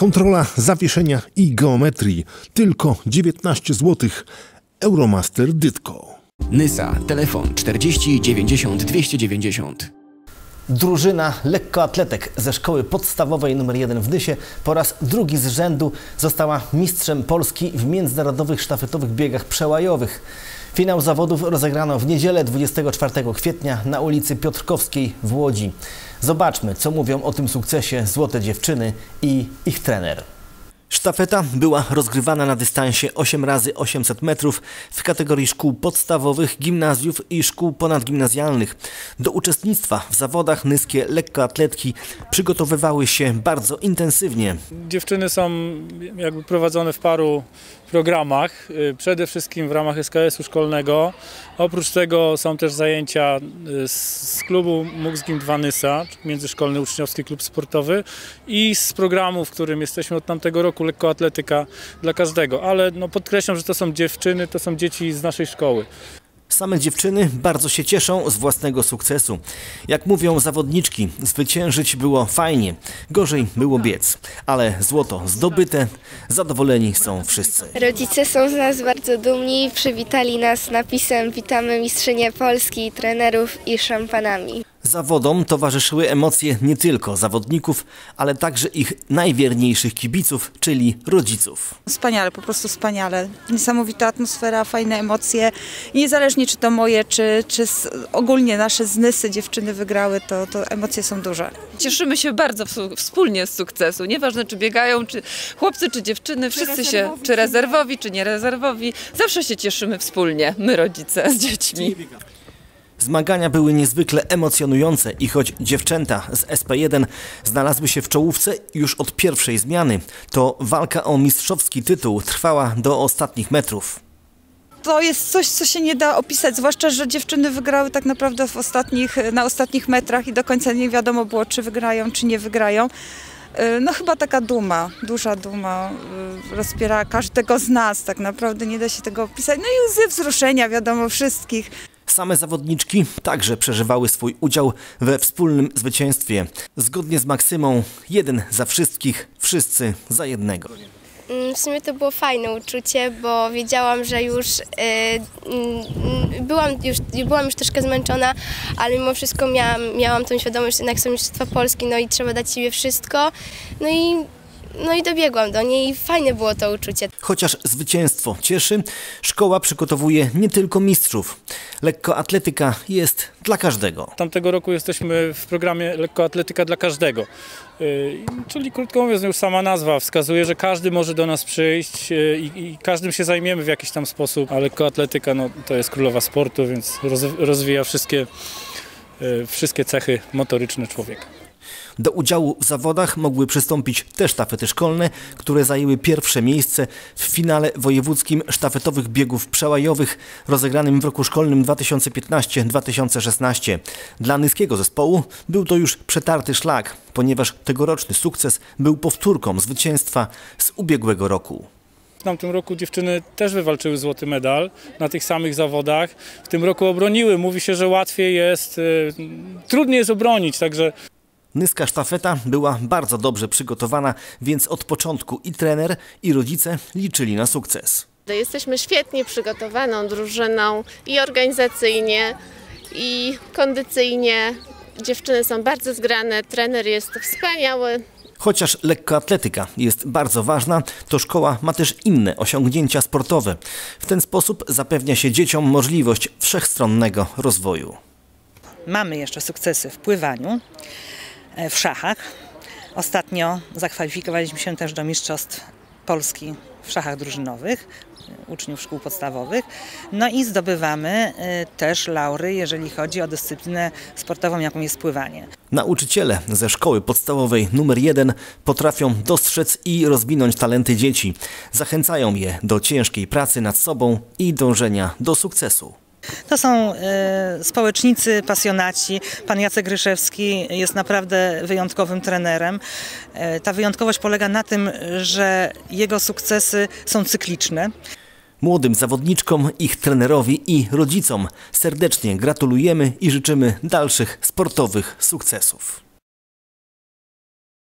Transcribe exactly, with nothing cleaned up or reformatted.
Kontrola zawieszenia i geometrii. Tylko dziewiętnaście złotych. Euromaster Dytko. Nysa. Telefon czterdzieści dziewięćdziesiąt dwieście dziewięćdziesiąt. Drużyna lekkoatletek ze szkoły podstawowej nr jeden w Nysie po raz drugi z rzędu została mistrzem Polski w międzynarodowych sztafetowych biegach przełajowych. Finał zawodów rozegrano w niedzielę dwudziestego czwartego kwietnia na ulicy Piotrkowskiej w Łodzi. Zobaczmy, co mówią o tym sukcesie złote dziewczyny i ich trener. Sztafeta była rozgrywana na dystansie osiem razy osiemset metrów w kategorii szkół podstawowych, gimnazjów i szkół ponadgimnazjalnych. Do uczestnictwa w zawodach nyskie lekkoatletki przygotowywały się bardzo intensywnie. Dziewczyny są jakby prowadzone w paru programach, przede wszystkim w ramach S K S-u szkolnego. Oprócz tego są też zajęcia z klubu MUXGIM dwa Nysa, Międzyszkolny Uczniowski Klub Sportowy, i z programu, w którym jesteśmy od tamtego roku, lekkoatletyka dla każdego. Ale no podkreślam, że to są dziewczyny, to są dzieci z naszej szkoły. Same dziewczyny bardzo się cieszą z własnego sukcesu. Jak mówią zawodniczki, zwyciężyć było fajnie, gorzej było biec. Ale złoto zdobyte, zadowoleni są wszyscy. Rodzice są z nas bardzo dumni, przywitali nas napisem "Witamy mistrzynię Polski", trenerów i szampanami. Zawodom towarzyszyły emocje nie tylko zawodników, ale także ich najwierniejszych kibiców, czyli rodziców. Wspaniale, po prostu wspaniale. Niesamowita atmosfera, fajne emocje. I niezależnie czy to moje, czy, czy ogólnie nasze z Nysy dziewczyny wygrały, to, to emocje są duże. Cieszymy się bardzo wspólnie z sukcesu. Nieważne czy biegają, czy chłopcy, czy dziewczyny, wszyscy się, czy rezerwowi, czy nierezerwowi. Zawsze się cieszymy wspólnie, my rodzice z dziećmi. Zmagania były niezwykle emocjonujące i choć dziewczęta z S P jeden znalazły się w czołówce już od pierwszej zmiany, to walka o mistrzowski tytuł trwała do ostatnich metrów. To jest coś, co się nie da opisać, zwłaszcza że dziewczyny wygrały tak naprawdę w ostatnich, na ostatnich metrach i do końca nie wiadomo było, czy wygrają, czy nie wygrają. No chyba taka duma, duża duma rozpiera każdego z nas, tak naprawdę nie da się tego opisać. No i łzy wzruszenia, wiadomo, wszystkich. Same zawodniczki także przeżywały swój udział we wspólnym zwycięstwie. Zgodnie z maksymą jeden za wszystkich, wszyscy za jednego. W sumie to było fajne uczucie, bo wiedziałam, że już, yy, byłam, już byłam już troszkę zmęczona, ale mimo wszystko miałam, miałam tą świadomość, że jednak są mistrzostwa Polski, no i trzeba dać siebie wszystko. No i No i dobiegłam do niej i fajne było to uczucie. Chociaż zwycięstwo cieszy, szkoła przygotowuje nie tylko mistrzów. Lekkoatletyka jest dla każdego. Tamtego roku jesteśmy w programie Lekkoatletyka dla każdego. Yy, czyli krótko mówiąc, już sama nazwa wskazuje, że każdy może do nas przyjść yy, i każdym się zajmiemy w jakiś tam sposób. A lekkoatletyka no, to jest królowa sportu, więc roz, rozwija wszystkie, yy, wszystkie cechy motoryczne człowieka. Do udziału w zawodach mogły przystąpić te sztafety szkolne, które zajęły pierwsze miejsce w finale wojewódzkim sztafetowych biegów przełajowych rozegranym w roku szkolnym dwa tysiące piętnastym dwa tysiące szesnastym. Dla nyskiego zespołu był to już przetarty szlak, ponieważ tegoroczny sukces był powtórką zwycięstwa z ubiegłego roku. W tamtym roku dziewczyny też wywalczyły złoty medal na tych samych zawodach. W tym roku obroniły. Mówi się, że łatwiej jest, yy, trudniej jest obronić, także... Nyska sztafeta była bardzo dobrze przygotowana, więc od początku i trener, i rodzice liczyli na sukces. Jesteśmy świetnie przygotowaną drużyną i organizacyjnie, i kondycyjnie. Dziewczyny są bardzo zgrane, trener jest wspaniały. Chociaż lekkoatletyka jest bardzo ważna, to szkoła ma też inne osiągnięcia sportowe. W ten sposób zapewnia się dzieciom możliwość wszechstronnego rozwoju. Mamy jeszcze sukcesy w pływaniu, w szachach. Ostatnio zakwalifikowaliśmy się też do Mistrzostw Polski w szachach drużynowych, uczniów szkół podstawowych. No i zdobywamy też laury, jeżeli chodzi o dyscyplinę sportową, jaką jest pływanie. Nauczyciele ze szkoły podstawowej numer jeden potrafią dostrzec i rozwinąć talenty dzieci. Zachęcają je do ciężkiej pracy nad sobą i dążenia do sukcesu. To są y, społecznicy, pasjonaci. Pan Jacek Ryszewski jest naprawdę wyjątkowym trenerem. Y, ta wyjątkowość polega na tym, że jego sukcesy są cykliczne. Młodym zawodniczkom, ich trenerowi i rodzicom serdecznie gratulujemy i życzymy dalszych sportowych sukcesów.